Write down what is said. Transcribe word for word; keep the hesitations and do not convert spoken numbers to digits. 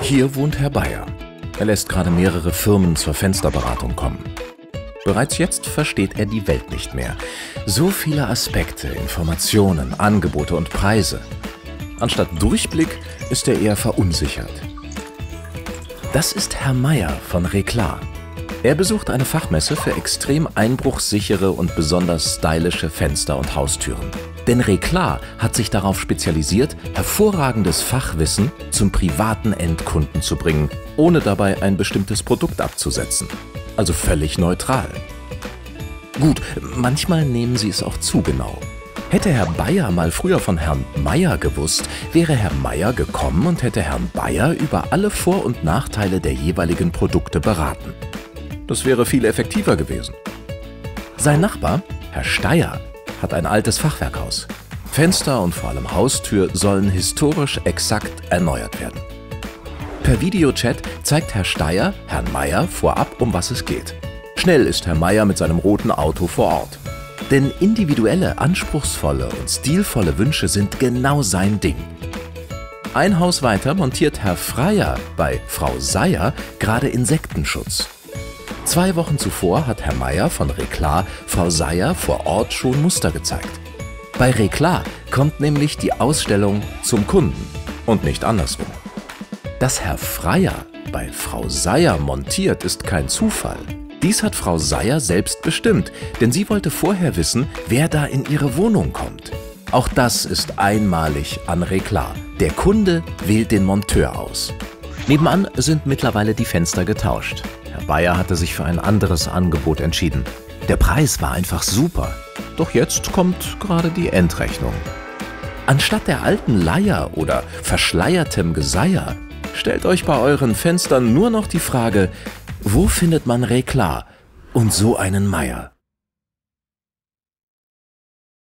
Hier wohnt Herr Bayer. Er lässt gerade mehrere Firmen zur Fensterberatung kommen. Bereits jetzt versteht er die Welt nicht mehr. So viele Aspekte, Informationen, Angebote und Preise. Anstatt Durchblick ist er eher verunsichert. Das ist Herr Meier von Reclar. Er besucht eine Fachmesse für extrem einbruchssichere und besonders stylische Fenster und Haustüren. Denn Reclar hat sich darauf spezialisiert, hervorragendes Fachwissen zum privaten Endkunden zu bringen, ohne dabei ein bestimmtes Produkt abzusetzen. Also völlig neutral. Gut, manchmal nehmen sie es auch zu genau. Hätte Herr Bayer mal früher von Herrn Meier gewusst, wäre Herr Meier gekommen und hätte Herrn Bayer über alle Vor- und Nachteile der jeweiligen Produkte beraten. Das wäre viel effektiver gewesen. Sein Nachbar, Herr Steier, hat ein altes Fachwerkhaus. Fenster und vor allem Haustür sollen historisch exakt erneuert werden. Per Videochat zeigt Herr Steier Herrn Meier vorab, um was es geht. Schnell ist Herr Meier mit seinem roten Auto vor Ort. Denn individuelle, anspruchsvolle und stilvolle Wünsche sind genau sein Ding. Ein Haus weiter montiert Herr Freier bei Frau Seier gerade Insektenschutz. Zwei Wochen zuvor hat Herr Meier von Reclar Frau Seier vor Ort schon Muster gezeigt. Bei Reclar kommt nämlich die Ausstellung zum Kunden und nicht andersrum. Dass Herr Freier bei Frau Seier montiert, ist kein Zufall. Dies hat Frau Seier selbst bestimmt, denn sie wollte vorher wissen, wer da in ihre Wohnung kommt. Auch das ist einmalig an Reclar. Der Kunde wählt den Monteur aus. Nebenan sind mittlerweile die Fenster getauscht. Herr Bayer hatte sich für ein anderes Angebot entschieden. Der Preis war einfach super. Doch jetzt kommt gerade die Endrechnung. Anstatt der alten Leier oder verschleiertem Geseier, stellt euch bei euren Fenstern nur noch die Frage, wo findet man Reclar und so einen Meier?